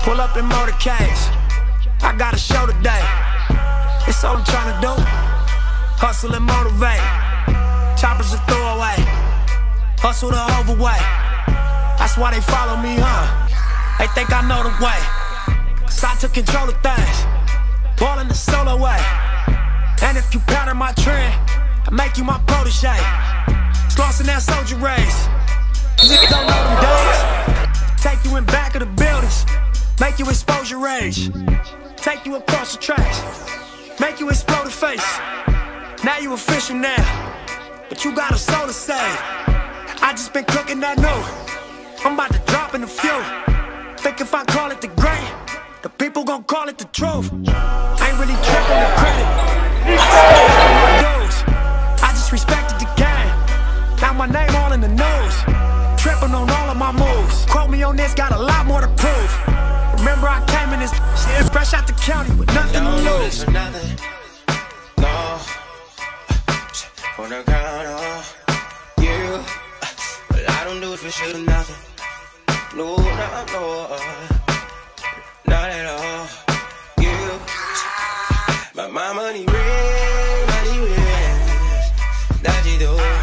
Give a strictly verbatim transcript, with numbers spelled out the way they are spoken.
Pull up in motorcades, I got a show today. It's all I'm trying to do, hustle and motivate. Choppers a throwaway, hustle the overweight. That's why they follow me, huh? They think I know the way, cause I took control of things, ballin' the solo way. And if you pattern my trend, I make you my protege. It's lost in that soldier race, niggas don't know them days. Take you in back of the buildings, make you expose your rage. Take you across the tracks, make you explode the face. Now you official now, but you got a soul to save. I just been cooking that new, I'm about to drop in a few. Think if I call it the great, the people gon' call it the truth. I ain't really tripping the credit, I just stay up on my dues. I just respected the game, now my name all in the news. Tripping on all of my moves, quote me on this, got a lot more to prove. Remember I came in this shit fresh out the county with nothing to lose. For nothing, no. On the ground, oh, you. But I don't do it for shit or nothing. No, no, no, not at all. You, but my money ring, money ring. That you do.